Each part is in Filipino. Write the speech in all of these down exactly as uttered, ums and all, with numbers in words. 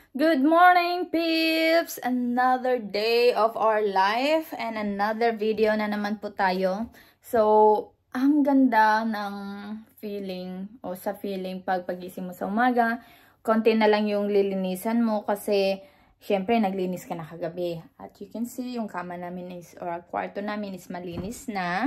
Good morning, peeps! Another day of our life and another video na naman po tayo. So, ang ganda ng feeling o sa feeling pag pagising mo sa umaga. Konti na lang yung lilinisan mo kasi syempre naglinis ka na kagabi. At you can see yung kama namin is, or kwarto namin is malinis na.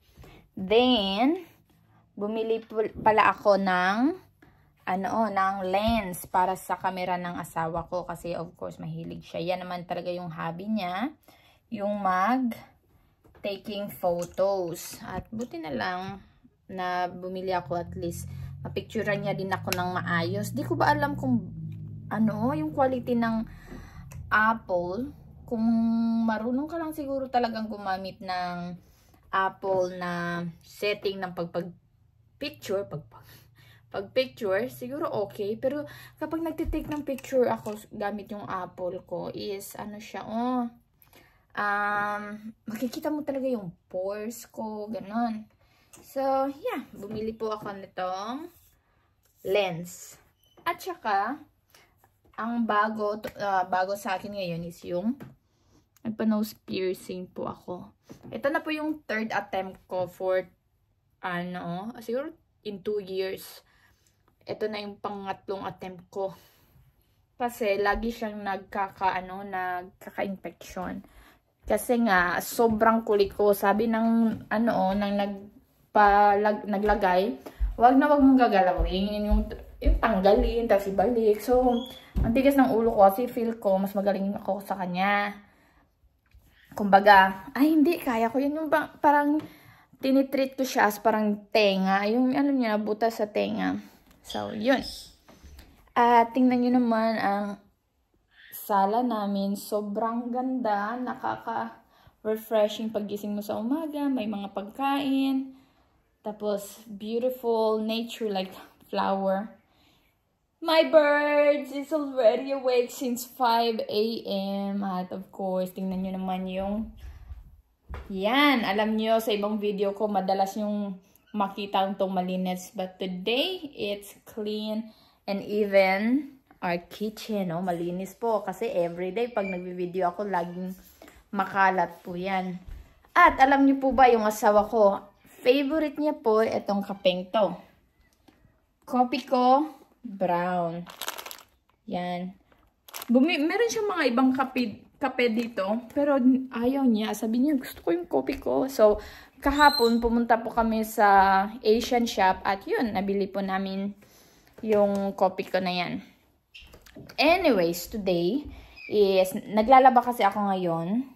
Then, bumili pala ako ng ano, ng lens para sa camera ng asawa ko kasi of course mahilig siya. Yan naman talaga yung hobby niya, yung mag taking photos. At buti na lang na bumili ako, at least mapicturean niya din ako ng maayos. Di ko ba alam kung ano, yung quality ng Apple. Kung marunong ka lang siguro talagang gumamit ng Apple na setting ng pagpag picture, pagpag Pag picture, siguro okay. Pero kapag nagtitake ng picture ako gamit yung Apple ko is ano siya, oh. Um, makikita mo talaga yung pores ko, ganon. So, yeah. Bumili po ako nitong lens. At saka, ang bago, uh, bago sa akin ngayon is yung nagpa-nose piercing po ako. Ito na po yung third attempt ko for, ano, siguro in two years. Ito na yung pangatlong attempt ko. Kasi lagi siyang nagkaka-ano, nagkaka-infection. Kasi nga, sobrang kulit ko. Sabi ng, ano, nang nagpalag, naglagay, wag na wag mong gagalawin. Yung, yung tanggalin, tapos ibalik. So, ang tigas ng ulo ko kasi feel ko, mas magaling ako sa kanya. Kumbaga, ay hindi, kaya ko yun. Yung parang, tinitreat ko siya as parang tenga. Yung, alam niyo, nabuta sa tenga. So, yun. At uh, tingnan nyo naman ang sala namin. Sobrang ganda. Nakaka-refreshing paggising mo sa umaga. May mga pagkain. Tapos, beautiful nature like flower. My birds is already awake since five A M At of course, tingnan nyo naman yung yan. Alam nyo, sa ibang video ko, madalas yung makita itong malinis. But today, it's clean. And even our kitchen, no? Malinis po. Kasi everyday, pag nagbi-video ako, laging makalat po yan. At alam niyo po ba, yung asawa ko, favorite niya po itong kapeng to. Coffee ko, brown. Yan. Bumi meron siyang mga ibang kape, kape dito. Pero ayaw niya. Sabi niya, gusto ko yung coffee ko. So, kahapon, pumunta po kami sa Asian shop at yun, nabili po namin yung coffee ko na yan. Anyways, today is, naglalaba kasi ako ngayon.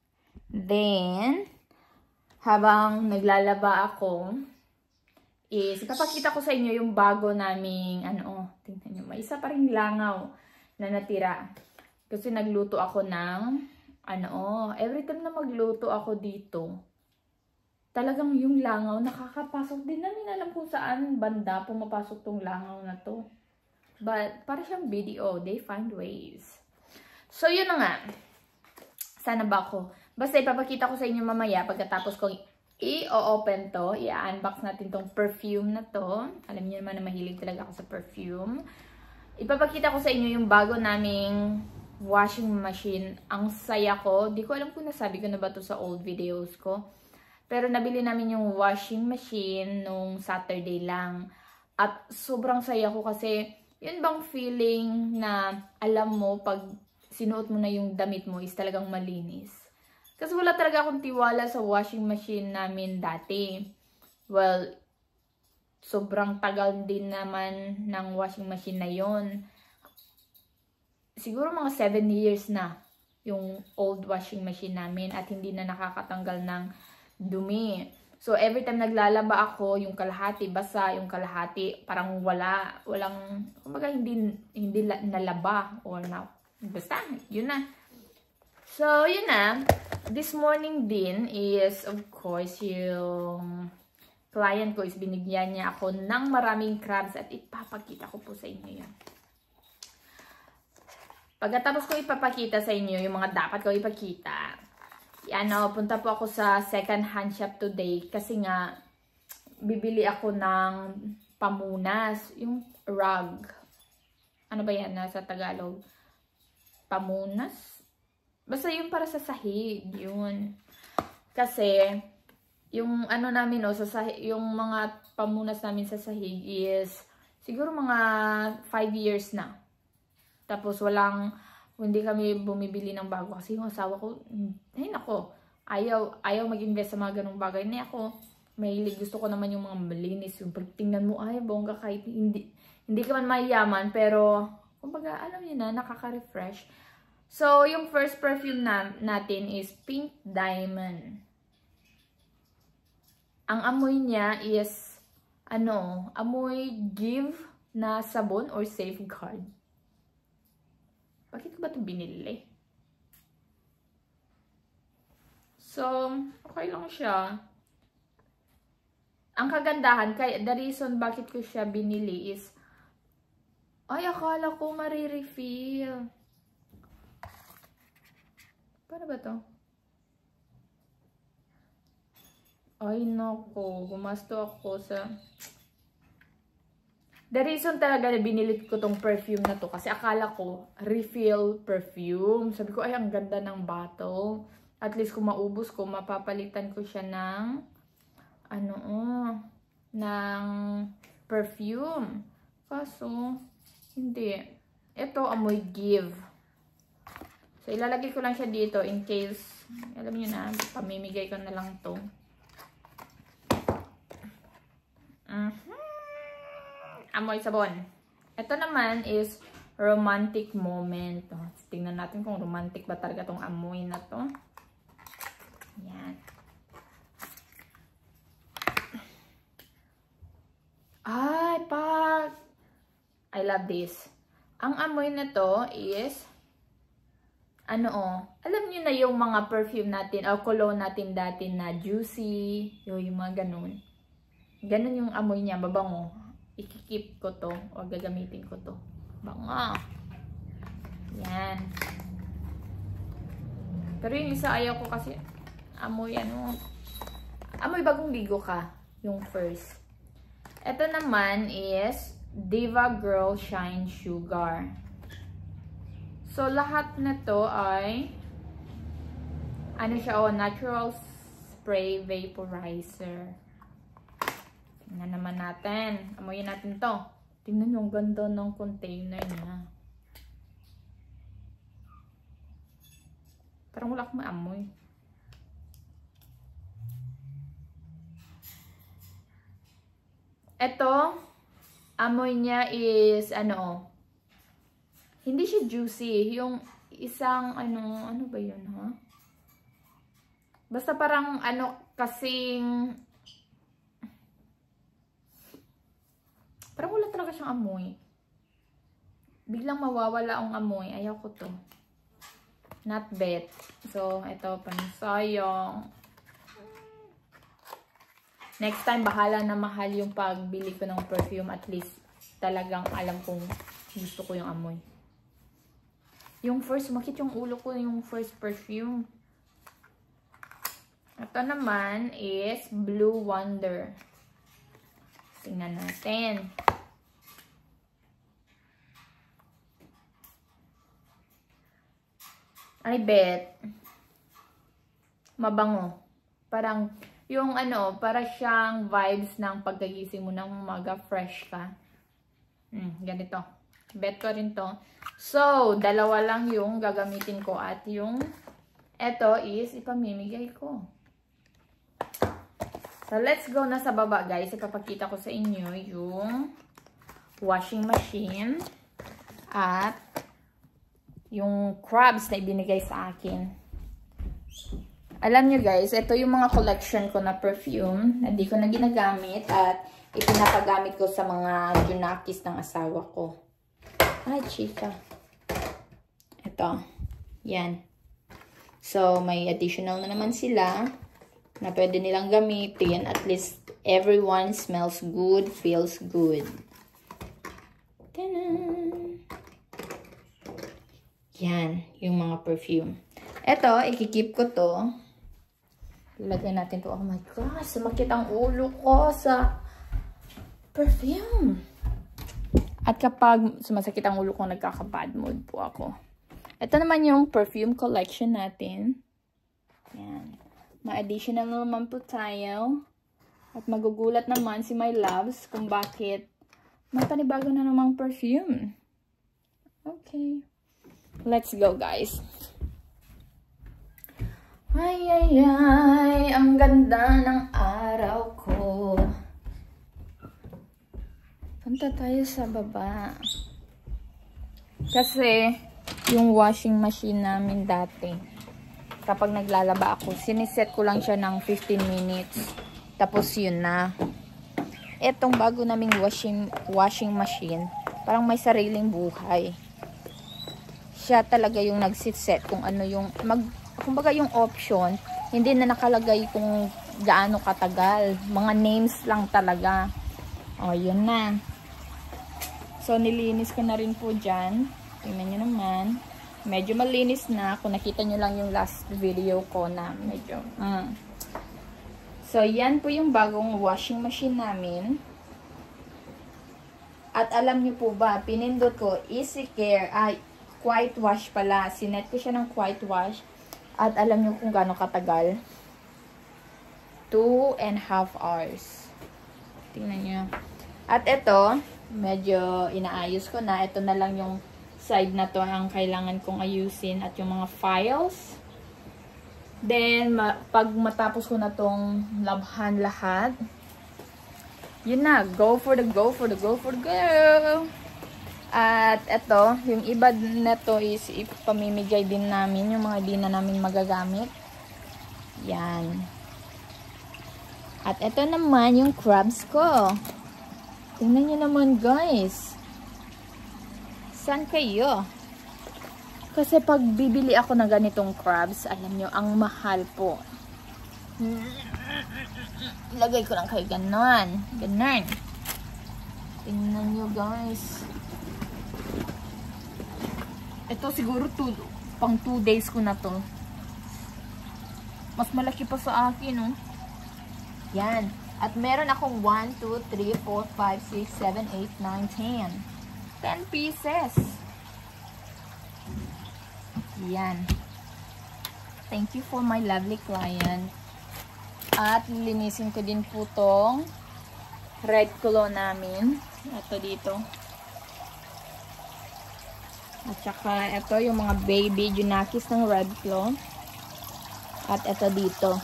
Then, habang naglalaba ako, is, ipapakita ko sa inyo yung bago naming, ano, tingnan nyo, may isa pa rin langaw na natira. Kasi nagluto ako ng, ano, every time na magluto ako dito, talagang yung langaw, nakakapasok. Din namin alam kung saan banda pumapasok tong langaw na to. But, para siyang video. They find ways. So, yun na nga. Sana ba ako? Basta ipapakita ko sa inyo mamaya pagkatapos kong i-open to. I-unbox natin tong perfume na to. Alam niyo naman na mahilig talaga ako sa perfume. Ipapakita ko sa inyo yung bago naming washing machine. Ang saya ko. Di ko alam kung nasabi ko na ba to sa old videos ko. Pero nabili namin yung washing machine nung Saturday lang. At sobrang saya ko kasi yun bang feeling na alam mo pag sinuot mo na yung damit mo is talagang malinis. Kasi wala talaga akong tiwala sa washing machine namin dati. Well, sobrang tagal din naman ng washing machine na yon. Siguro mga seven years na yung old washing machine namin at hindi na nakakatanggal ng dumi. So, every time naglalaba ako, yung kalahati basa, yung kalahati parang wala, walang, kumbaga hindi, hindi nalaba or na, basta, yun na. So, yun na. This morning din is, of course, yung client ko is binigyan niya ako ng maraming crabs at ipapakita ko po sa inyo yan. Pagkatapos ko ipapakita sa inyo yung mga dapat ko ipakita, ano, punta po ako sa second hand shop today kasi nga bibili ako ng pamunas, yung rug. Ano ba yan na sa Tagalog? pamunas. Basta yung para sa sahig, yun. Kasi, yung ano namin, no, sa sahig, yung mga pamunas namin sa sahig is, siguro mga five years na. Tapos, walang, hindi kami bumibili ng bago. Kasi yung asawa ko, ay nako, ayaw, ayaw mag-invest sa mga ganung bagay. Hindi ako, mahilig, gusto ko naman yung mga malinis. Yung pagtingnan mo, ay, bongga, kahit hindi, hindi ka man mayaman, pero, kumbaga, alam niyo na, nakaka-refresh. So, yung first perfume na, natin is Pink Diamond. Ang amoy niya is, ano, amoy give na sabon or safeguard. Bakit ko ba ito binili? So, okay lang siya. Ang kagandahan, kaya, the reason bakit ko siya binili is, ay, akala ko marirefill. Paano ba to? Ay, nako. Gumasto ako sa... The reason talaga na binili ko tong perfume na to kasi akala ko refill perfume. Sabi ko, ay, ang ganda ng bottle. At least kung maubos ko, mapapalitan ko siya ng ano, oh, ng perfume. Kaso, hindi. Ito, amoy give. So, ilalagay ko lang siya dito in case, alam niyo na, pamimigay ko na lang to. Mm-hmm. Amoy sabon. Ito naman is romantic moment. Oh, tingnan natin kung romantic ba talaga tong amoy na to. Yan. Ay, pak! I love this. Ang amoy na to is ano, oh, alam niyo na yung mga perfume natin, o cologne natin dati na juicy, yung, yung mga ganun. Ganun yung amoy niya, mabango. Ikikip ko to, o gagamitin ko to. Bango. Yan. Pero yung isa ayaw ko kasi, amoy ano, amoy bagong ligo ka, yung first. Ito naman is Diva Girl Shine Sugar. So, lahat na to ay, ano siya, oh, natural spray vaporizer. Tingnan naman natin. Amoyin natin to. Tingnan yung ganda ng container niya. Parang wala akong maamoy. Ito, amoy niya is, ano, oh, hindi siya juicy. Yung isang, ano, ano ba yun, ha? Basta parang, ano, kasing, parang wala talaga siyang amoy. Biglang mawawala ang amoy. Ayaw ko to. Not bet. So, ito, pansayong. Next time, bahala na mahal yung pagbili ko ng perfume. At least, talagang alam kong gusto ko yung amoy. Yung first, makit yung ulo ko yung first perfume. Ito naman is Blue Wonder. Tingnan natin. I bet. Mabango. Parang, yung ano, para siyang vibes ng pagkagising mo ng umaga, fresh ka. Hmm, ganito. Bet ko rin to. So, dalawa lang yung gagamitin ko at yung eto is ipamimigay ko. So, let's go na sa baba, guys. Ipapakita ko sa inyo yung washing machine at yung crabs na ibinigay sa akin. Alam nyo, guys, ito yung mga collection ko na perfume na di ko na ginagamit at ipinapagamit ko sa mga junakis ng asawa ko. Ay, chika. Ito. Yan. So, may additional na naman sila na pwede nilang gamitin. At least, everyone smells good, feels good. Tanan! Yan. Yung mga perfume. Ito, ikikip ko to. Ilagay natin to. Oh my gosh, sumakit ang ulo ko sa perfume. At kapag sumasakit ang ulo ko, nagkaka-bad mood po ako. Ito naman yung perfume collection natin. Yan. Ma-additional na naman po tayo. At magugulat naman si my loves kung bakit may panibago na namang perfume. Okay. Let's go, guys. Ay, ay, ay. Ang ganda ng araw ko. Punta tayo sa baba. Kasi, yung washing machine namin dati, kapag naglalaba ako, siniset ko lang siya ng fifteen minutes. Tapos yun na. Etong bago naming washing, washing machine, parang may sariling buhay. Siya talaga yung nagsiset kung ano yung, mag, kumbaga yung option, hindi na nakalagay kung gaano katagal. Mga names lang talaga. O, yun na. So, nilinis ko na rin po dyan. Tingnan nyo naman. Medyo malinis na. Kung nakita nyo lang yung last video ko na medyo. Mm. So, yan po yung bagong washing machine namin. At alam nyo po ba, pinindot ko, Easy Care. Ay, quiet wash pala. Sinet ko siya ng quiet wash. At alam nyo kung gaano katagal. Two and a half hours. Tingnan nyo. At ito, medyo inaayos ko na. Ito na lang yung side na to ang kailangan kong ayusin at yung mga files. Then, ma pag matapos ko na tong labhan lahat, yun na, go for the go for the go for the go. At ito, yung iba neto is ipamimigay din namin, yung mga di na namin magagamit. Yan. At ito naman yung crabs ko. Tingnan nyo naman, guys. Saan kayo? Kasi pag bibili ako ng ganitong crabs, alam nyo, ang mahal po. Lagay ko lang kayo ganon. Ganon. Tingnan nyo, guys. Ito siguro two, pang two days ko na to. Mas malaki pa sa akin, no? Yan. At meron akong one, two, three, four, five, six, seven, eight, nine, ten. ten pieces. Yan. Thank you for my lovely client. At linisin ko din po tong red claw namin. Ito dito. At saka ito yung mga baby junakis ng red claw. At ito dito.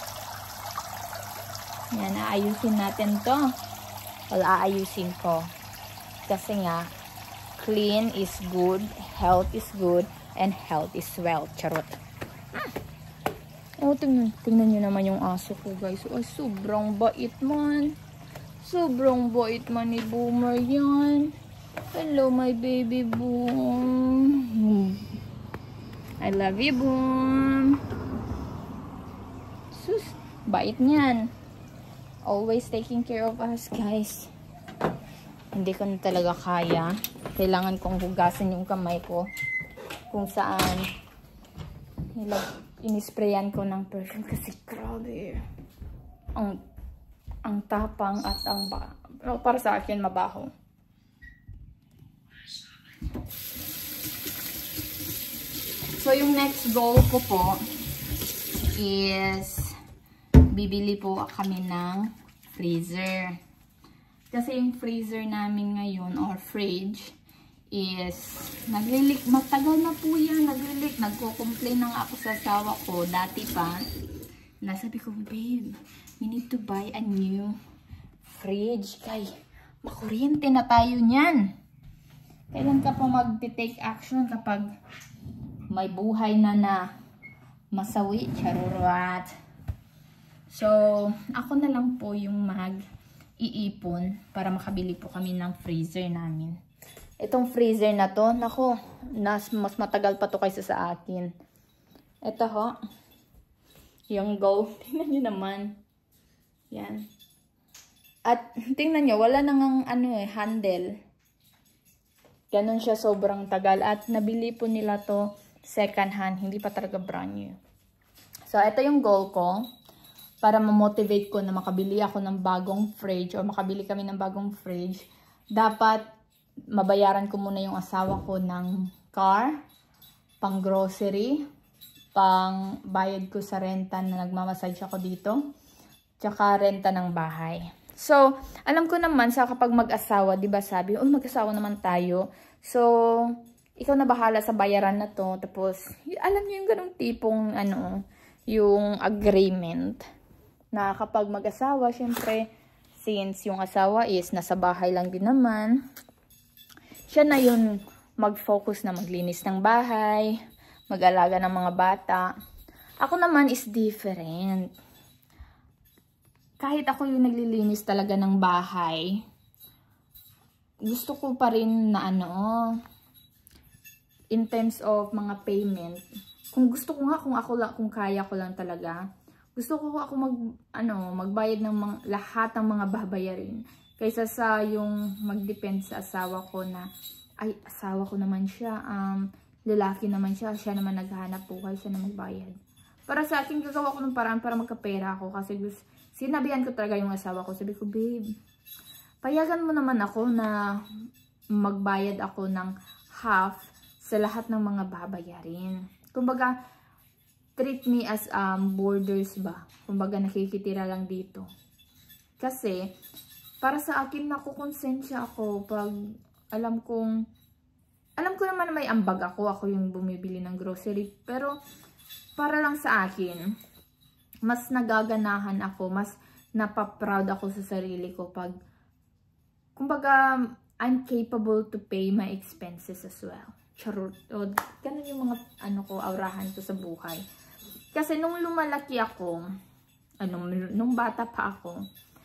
Yan, aayusin natin to. Wala, aayusin ko. Kasi nga, clean is good, health is good, and health is wealth. Charot. Ah. Oh, tingnan, tingnan nyo naman yung aso ko, guys. Ay, sobrang bait man. Sobrang bait man ni Boomer yan. Hello, my baby Boom. I love you, Boom. Sus, bait niyan. Always taking care of us, guys. Hindi ko na talaga kaya. Kailangan kong hugasan yung kamay ko. Kung saan nilag inisprayan ko ng perfume. Kasi grabe. Ang, ang tapang at ang ba para sa akin mabaho. So, yung next goal ko po is bibili po kami ng freezer. Kasi yung freezer namin ngayon or fridge is naglilik. Matagal na po yan. Naglilik. Nagko-complain na nga ako sa asawa ko. Dati pa. Nasabi ko, babe, we need to buy a new fridge. Kay, makuryente na tayo niyan. Kailan ka pa mag-take action kapag may buhay na na masawi? Charurat. So, ako na lang po yung mag-iipon para makabili po kami ng freezer namin. Itong freezer na to, nako, nas, mas matagal pa to kaysa sa akin. Ito ho, yung go. Tingnan nyo naman. Yan. At tingnan nyo, wala nang ano eh, handle. Ganon siya, sobrang tagal. At nabili po nila to second hand, hindi pa talaga brand new. So, ito yung goal ko. Para ma-motivate ko na makabili ako ng bagong fridge o makabili kami ng bagong fridge, dapat mabayaran ko muna yung asawa ko ng car pang grocery, pang bayad ko sa renta na nagmamassage ako dito, tsaka renta ng bahay. So, alam ko naman sa kapag mag-asawa, 'di ba sabi, "Uy, mag-asawa naman tayo." So, ikaw na bahala sa bayaran na 'to. Tapos, alam niyo yung ganung tipong ano, yung agreement na kapag mag-asawa, syempre, since yung asawa is nasa bahay lang din naman, siya na yun mag-focus na maglinis ng bahay, mag-alaga ng mga bata. Ako naman is different. Kahit ako yung naglilinis talaga ng bahay, gusto ko pa rin na ano, in terms of mga payment, kung gusto ko nga, kung ako lang, kung kaya ko lang talaga, gusto ko ako mag, ano, magbayad ng mga, lahat ng mga babayarin. Kaysa sa yung mag-depend sa asawa ko na, ay, asawa ko naman siya, um, lalaki naman siya, siya naman naghahanap buhay, siya na magbayad. Para sa akin, gagawa ko ng paraan para magkapera ako kasi gusto, sinabihan ko talaga yung asawa ko. Sabi ko, babe, payagan mo naman ako na magbayad ako ng half sa lahat ng mga babayarin. Kumbaga, treat me as um, borders ba? Kumbaga, nakikitira lang dito. Kasi, para sa akin, nakukonsensya ako pag alam kong, alam ko naman na may ambag ako. Ako yung bumibili ng grocery. Pero, para lang sa akin, mas nagaganahan ako, mas napaproud ako sa sarili ko pag, kumbaga, I'm capable to pay my expenses as well. Charot. O, ganun yung mga, ano ko, aurahan ko sa buhay. Kasi nung lumalaki ako, ano, nung bata pa ako,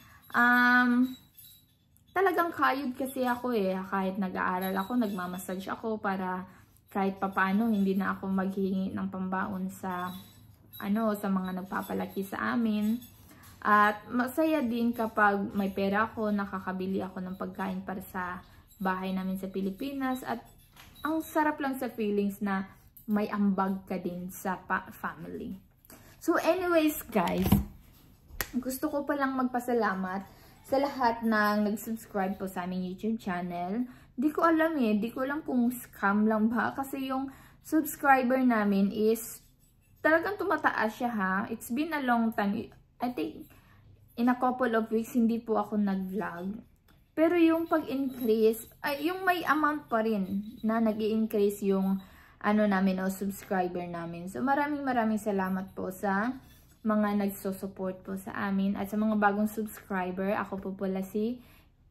um, talagang kayod kasi ako eh. Kahit nag-aaral ako, nagmamassage ako para kahit papano, hindi na ako maghihingi ng pambaon sa ano, sa mga nagpapalaki sa amin. At masaya din kapag may pera ako, nakakabili ako ng pagkain para sa bahay namin sa Pilipinas. At ang sarap lang sa feelings na may ambag ka din sa family. So anyways guys, gusto ko palang magpasalamat sa lahat ng nag-subscribe po sa aming YouTube channel. Di ko alam eh, di ko alam kung scam lang ba. Kasi yung subscriber namin is talagang tumataas siya ha. It's been a long time. I think in a couple of weeks hindi po ako nag-vlog. Pero yung pag-increase, ay yung may amount pa rin na nag-i-increase yung ano namin o subscriber namin. So maraming maraming salamat po sa mga nagso-support po sa amin. At sa mga bagong subscriber, ako po pala si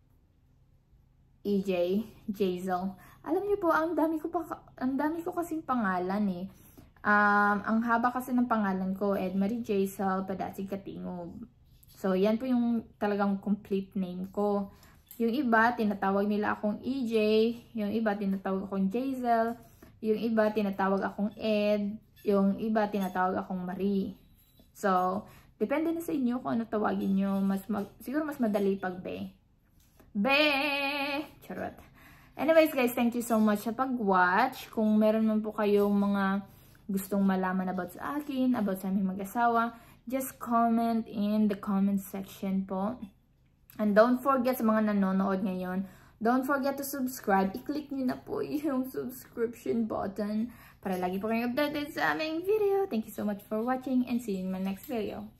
E J, Jazel. Alam niyo po, ang dami ko pa, ang dami ko kasing pangalan eh. Um, ang haba kasi ng pangalan ko, Edmarie Jazel Padasig Katingog. So, yan po yung talagang complete name ko. Yung iba, tinatawag nila akong E J. Yung iba, tinatawag akong Jazel. Yung iba, tinatawag akong Ed. Yung iba, tinatawag akong Marie. So, depende na sa inyo kung ano tawagin nyo. Mas mag, siguro mas madali pag be. Be! Charot. Anyways guys, thank you so much sa pag-watch. Kung meron man po kayong mga gustong malaman about sa akin, about sa aming mag-asawa, just comment in the comment section po. And don't forget sa mga nanonood ngayon, don't forget to subscribe. I-click nyo na po yung subscription button para lagi po kayong updated sa aming video. Thank you so much for watching and see you in my next video.